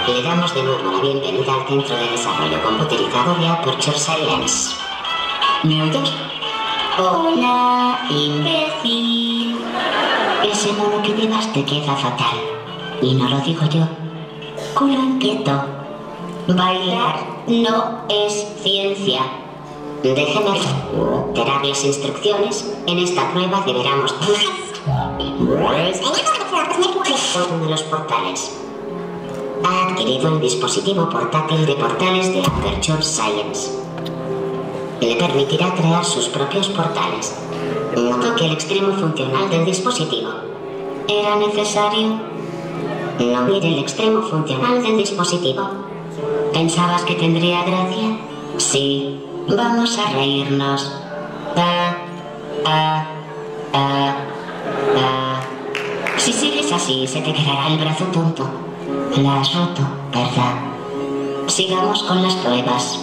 Le damos de nuevo la bienvenida al Centro de Desarrollo Computerizado de Aperture Science. ¿Me oyes? Hola, imbécil. Ese modo que llevas te queda fatal. Y no lo digo yo. Culo inquieto. Bailar no es ciencia. Déjeme dar las instrucciones. En esta prueba deberemos uno de los portales. Ha adquirido el dispositivo portátil de portales de Aperture Science. Le permitirá crear sus propios portales. Notó que el extremo funcional del dispositivo era necesario. No mire el extremo funcional del dispositivo. ¿Pensabas que tendría gracia? Sí. Vamos a reírnos. Si sigues así, se te quedará el brazo tonto. La has roto, ¿verdad? Sigamos con las pruebas.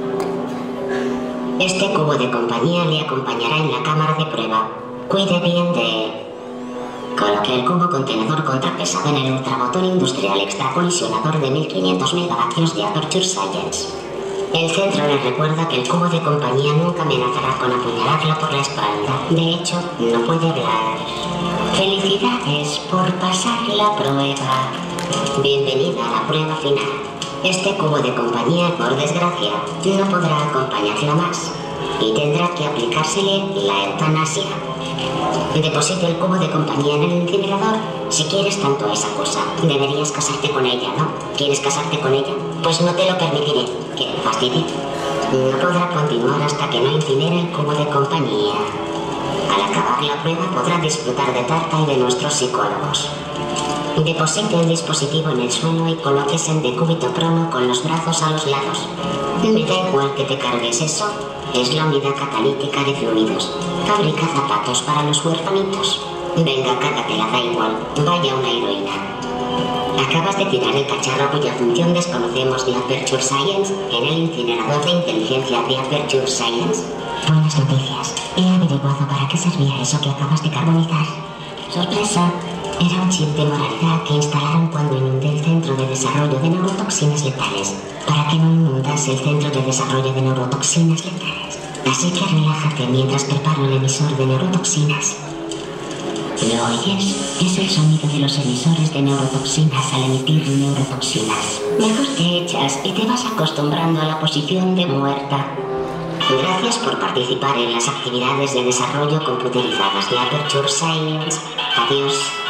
Este cubo de compañía le acompañará en la cámara de prueba. Cuide bien de él. Coloque el cubo contenedor contrapesado en el ultrabotón industrial extracolisionador de 1500 megavatios de Aperture Science. El centro le recuerda que el cubo de compañía nunca amenazará con apuñalarlo por la espalda. De hecho, no puede hablar. Felicidades por pasar la prueba. Bienvenida a la prueba final. Este cubo de compañía, por desgracia, no podrá acompañarla más y tendrá que aplicársele la eutanasia. Deposite el cubo de compañía en el incinerador si quieres tanto esa cosa. Deberías casarte con ella, ¿no? ¿Quieres casarte con ella? Pues no te lo permitiré. ¡Qué fastidio! No podrá continuar hasta que no incinere el cubo de compañía. Al acabar la prueba podrá disfrutar de tarta y de nuestros psicólogos. Deposite el dispositivo en el suelo y colóquese en decúbito prono con los brazos a los lados. Me da igual que te cargues eso. Es la unidad catalítica de fluidos. Fabrica zapatos para los huerfanitos. Venga, cárgatela, da igual. Vaya una heroína. Acabas de tirar el cacharro cuya función desconocemos de Aperture Science en el incinerador de inteligencia de Aperture Science. Buenas noticias. He averiguado para qué servía eso que acabas de carbonizar. ¡Sorpresa! Era un chip de moralidad que instalaron cuando inundé el centro de desarrollo de neurotoxinas letales, para que no inundase el centro de desarrollo de neurotoxinas letales. Así que relájate mientras preparo el emisor de neurotoxinas. ¿Lo oyes? Es el sonido de los emisores de neurotoxinas al emitir neurotoxinas. Mejor te echas y te vas acostumbrando a la posición de muerta. Gracias por participar en las actividades de desarrollo computarizadas de Aperture Science. Adiós.